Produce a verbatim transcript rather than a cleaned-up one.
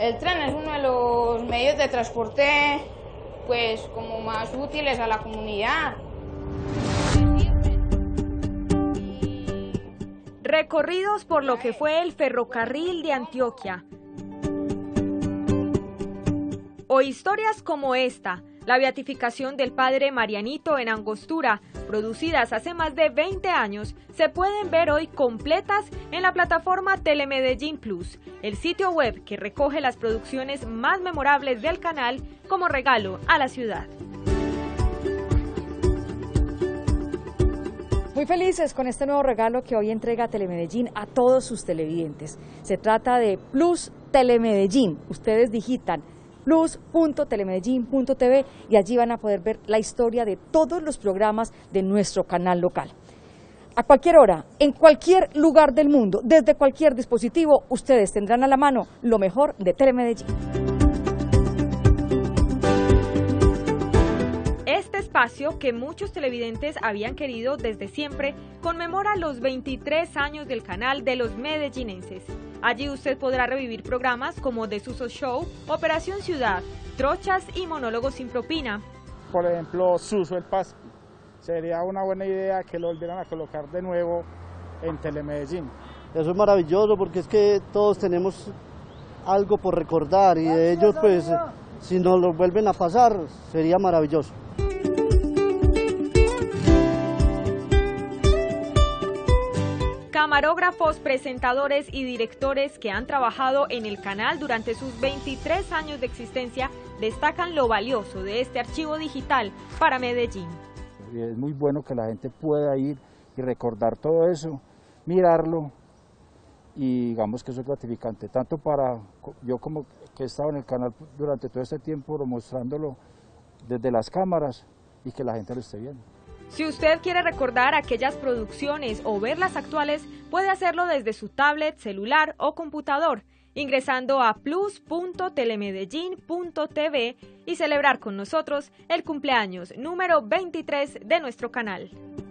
el tren es uno de los medios de transporte pues como más útiles a la comunidad. Recorridos por lo que fue el ferrocarril de Antioquia. O historias como esta, la beatificación del padre Marianito en Angostura, producidas hace más de veinte años, se pueden ver hoy completas en la plataforma Telemedellín Plus, el sitio web que recoge las producciones más memorables del canal como regalo a la ciudad. Muy felices con este nuevo regalo que hoy entrega Telemedellín a todos sus televidentes. Se trata de Plus Telemedellín. Ustedes digitan plus punto telemedellín punto t v y allí van a poder ver la historia de todos los programas de nuestro canal local. A cualquier hora, en cualquier lugar del mundo, desde cualquier dispositivo, ustedes tendrán a la mano lo mejor de Telemedellín. Este espacio, que muchos televidentes habían querido desde siempre, conmemora los veintitrés años del canal de los medellinenses. Allí usted podrá revivir programas como Desuso Show, Operación Ciudad, Trochas y Monólogos sin propina. Por ejemplo, Suso el Paz. Sería una buena idea que lo volvieran a colocar de nuevo en Telemedellín. Eso es maravilloso porque es que todos tenemos algo por recordar y de ellos, pues, si nos lo vuelven a pasar, sería maravilloso. Camarógrafos, presentadores y directores que han trabajado en el canal durante sus veintitrés años de existencia destacan lo valioso de este archivo digital para Medellín. Es muy bueno que la gente pueda ir y recordar todo eso, mirarlo, y digamos que eso es gratificante, tanto para yo como que he estado en el canal durante todo este tiempo mostrándolo desde las cámaras y que la gente lo esté viendo. Si usted quiere recordar aquellas producciones o ver las actuales, puede hacerlo desde su tablet, celular o computador, ingresando a plus punto telemedellín punto t v y celebrar con nosotros el cumpleaños número veintitrés de nuestro canal.